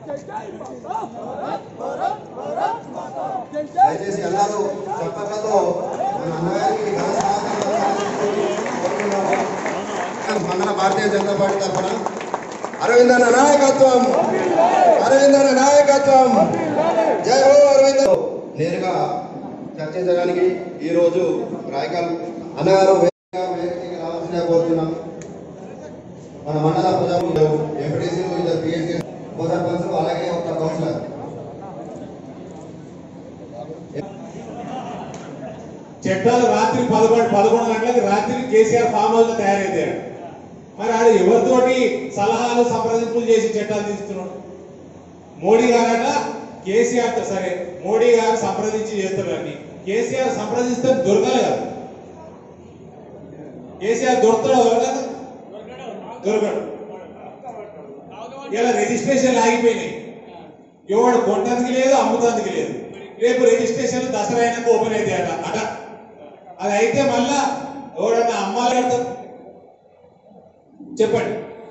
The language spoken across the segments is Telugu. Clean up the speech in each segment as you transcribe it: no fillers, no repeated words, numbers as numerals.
దయచేసి అందరూ చప్పట్లతో మన అన్నగారికి మండల భారతీయ జనతా పార్టీ తరఫున అరవిందన్న నాయకత్వం, అరవిందన్న నాయకత్వం, జై హో అరవింద. నేరుగా చర్చించడానికి ఈరోజు రాయకల్ అన్నగారు వేదికకి రావాల్సిన కోరుతున్నాం. మన మండల ప్రజలు ఎంపీటీసీలు, ఇద్దరు పిఎస్సీ ఉప సర్పంచ్, అలాగే ఒక కౌన్సిలర్. చట్టాలు రాత్రి 11 గంటలకు రాత్రి కేసీఆర్ ఫామ్ హౌస్ లో తయారైతాడు. మరి ఆడు ఎవరితోటి సలహాలు సంప్రదింపులు చేసి చట్టాలు తీస్తున్నాడు? మోడీ గారట కేసీఆర్ తో, సరే మోడీ గారు సంప్రదించి చేస్తున్నారని, కేసీఆర్ సంప్రదిస్తే దొరకలే కదా. కేసీఆర్ దొరుకుతాడు దొరకదు, దొరకడు. ఇలా రిజిస్ట్రేషన్లు ఆగిపోయినాయి. ఎవడు కొంటానికి లేదు, అమ్ముతానికి లేదు. రేపు రిజిస్ట్రేషన్ దసరా అయినాక ఓపెన్ అయితే అట. అది అయితే మళ్ళా ఎవడన్నా అమ్మాలి కడతారు? చెప్పండి.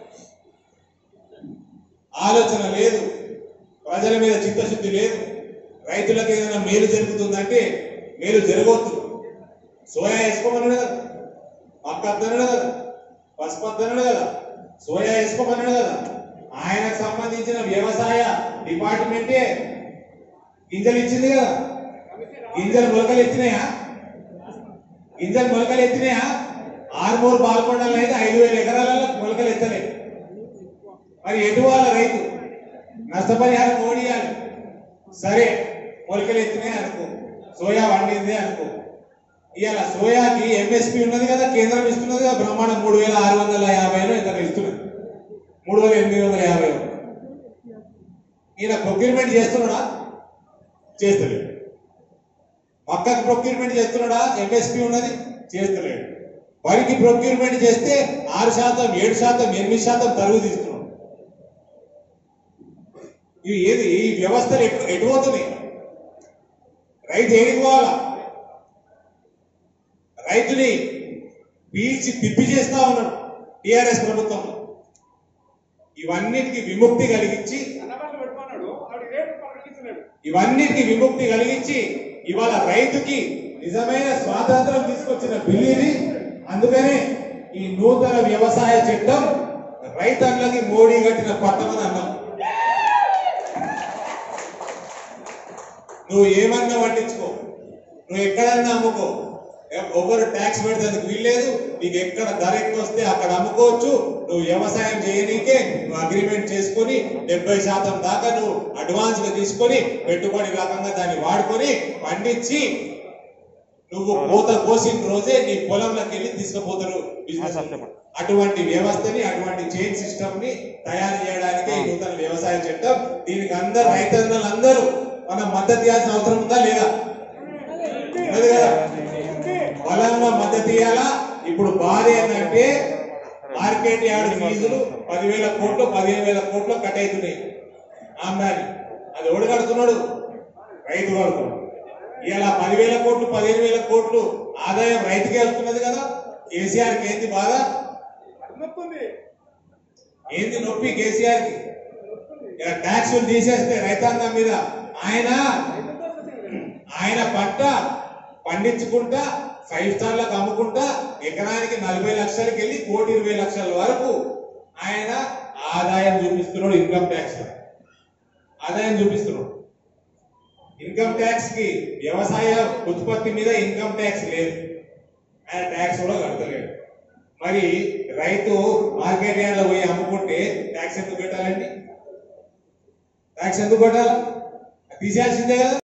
ఆలోచన లేదు, ప్రజల మీద చిత్తశుద్ధి లేదు. రైతులకు ఏదైనా మేలు జరుగుతుందంటే మేలు జరగవద్దు. సోయా వేసుకోమన్నాడు కదా, మక్క అద్దన్నాడు కదా, పసుపు అద్దన్నాడు కదా, సోయా వేసుకోమన్నాడు కదా. ఆయనకు సంబంధించిన వ్యవసాయ డిపార్ట్మెంటే గింజలు ఇచ్చింది కదా. గింజలు మొలకలు ఎత్తినాయా? గింజలు మొలకలు ఎత్తినాయా? ఆరుమూరు పాల్గొండలు అయితే 5,000 ఎకరాలలో మొలకలు ఎత్తలే. మరి ఎటు వాళ్ళ రైతు నష్టపరిహారం ఓడియాలి. సరే మొలకలు ఎత్తినాయి అనుకో, సోయా వండింది అనుకో. ఇవాళ సోయాకి ఎంఎస్పి ఉన్నది కదా, కేంద్రం ఇస్తున్నది కదా, బ్రహ్మాండం 3,650 ఎంత ఇస్తున్నది, 3,850. ఈయన ప్రొక్యూర్మెంట్ చేస్తున్నాడా? చేస్తలేడు. మక్కకి ప్రొక్యూర్మెంట్ చేస్తున్నాడా? ఎంఎస్పి ఉన్నది, చేస్తలేడు. వరికి ప్రొక్యూర్మెంట్ చేస్తే 6%, 7%, 8% తరుగు తీస్తున్నాడు. ఇవి ఏది? ఈ వ్యవస్థలు ఎటు పోతున్నాయి? రైతు ఏడికి పోవాలా? రైతుని పీల్చి పిప్పి చేస్తా ఉన్నాడు టిఆర్ఎస్ ప్రభుత్వంలో. ఇవన్నిటికి విముక్తి కలిగించి ఇవాళ రైతుకి నిజమైన స్వాతంత్రం తీసుకొచ్చిన బిల్లు ఇది. అందుకనే ఈ నూతన వ్యవసాయ చట్టం రైతన్నలకి మోడీ కట్టిన పట్టమని అన్నాం. నువ్వు ఏమన్నా పట్టించుకో, నువ్వు ఎక్కడన్నా అమ్ముకో, ఒకరు ట్యాక్స్ పెడతానికి వీల్లేదు. నీకు ఎక్కడ ధర ఎక్కువ వస్తే అక్కడ అమ్ముకోవచ్చు. నువ్వు వ్యవసాయం చేయనీకే నువ్వు అగ్రిమెంట్ చేసుకుని 70% దాకా నువ్వు అడ్వాన్స్ గా తీసుకొని పెట్టుబడి రకంగా దాన్ని వాడుకొని పండించి నువ్వు కోత కోసిన రోజే నీ పొలంలోకి వెళ్ళి తీసుకుపోతారు బిజినెస్. అటువంటి వ్యవస్థని, అటువంటి చైన్ సిస్టమ్ ని తయారు చేయడానికి ఈ నూతన వ్యవసాయ చట్టం. దీనికి అందరు రైతన్నలందరూ మనం మద్దతు ఇవ్వాల్సిన అవసరం ఉందా లేదా? ఉన్నది కదా, బలంగా మద్దతు ఇవ్వాలా. ఇప్పుడు బాధ ఏంటంటే మార్కెట్ యార్డ్ ఫీజులు 10,000 కోట్లు, 15,000 కోట్లు కట్ అవుతున్నాయి ఆమ్దాని. అది ఎవడు కడుతున్నాడు? రైతు కడుతున్నాడు. ఇలా 10,000 కోట్లు, 15,000 కోట్లు ఆదాయం రైతుకే వస్తున్నది కదా. కేసీఆర్కి ఏంది బాధ? ఏంది నొప్పి కేసీఆర్కి? ఇలా ట్యాక్సులు తీసేస్తే రైతాంగం మీద ఆయన పంట పండించుకుంటా 5 స్టార్లకు అమ్ముకుంటా ఎకరానికి 40 లక్షలకి వెళ్ళి 1,20,00,000 వరకు ఆయన ఆదాయం చూపిస్తున్నాడు. ఇన్కమ్ ట్యాక్స్ ఆదాయం చూపిస్తున్నాడు. ఇన్కమ్ ట్యాక్స్ కి వ్యవసాయ ఉత్పత్తి మీద ఇన్కమ్ ట్యాక్స్ లేదు, ఆయన ట్యాక్స్ కూడా కడతలేడు. మరి రైతు మార్కెట్ యార్డ్లో పోయి అమ్ముకుంటే ట్యాక్స్ ఎందుకు కట్టాలండి? ట్యాక్స్ ఎందుకు కట్టాలి? తీసేయాల్సిందే కదా.